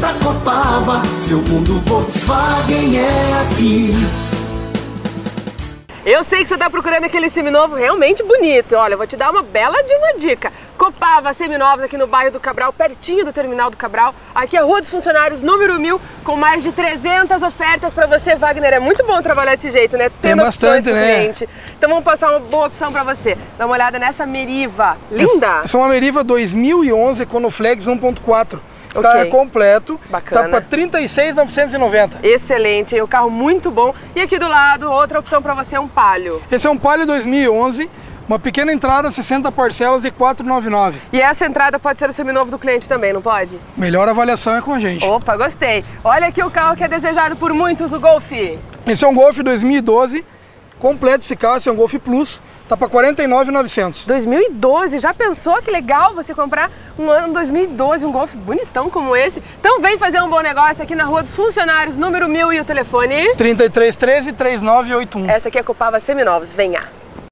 da Copava, seu mundo Volkswagen é aqui. Eu sei que você está procurando aquele seminovo realmente bonito. Olha, eu vou te dar uma bela de uma dica. Copava Seminovos aqui no bairro do Cabral, pertinho do terminal do Cabral. Aqui é a Rua dos Funcionários, número 1000, com mais de 300 ofertas para você, Wagner. É muito bom trabalhar desse jeito, né? Tem bastante, né? Cliente. Então vamos passar uma boa opção para você. Dá uma olhada nessa Meriva. Linda! Essa é uma Meriva 2011 Econoflex 1.4. Está Okay. completo, Bacana. Tá para 36.990. Excelente, hein? O carro muito bom. E aqui do lado, outra opção para você é um Palio. Esse é um Palio 2011, uma pequena entrada, 60 parcelas de 499. E essa entrada pode ser o seminovo do cliente também, não pode? Melhor avaliação é com a gente. Opa, gostei. Olha aqui o carro que é desejado por muitos, o Golf. Esse é um Golf 2012, completo esse carro, esse é um Golf Plus, tá para 49.900. 2012, já pensou que legal você comprar um ano 2012, um Golf bonitão como esse? Então vem fazer um bom negócio aqui na Rua dos Funcionários, número 1000 e o telefone? 3313-3981. Essa aqui é a Copava Seminovos, venha!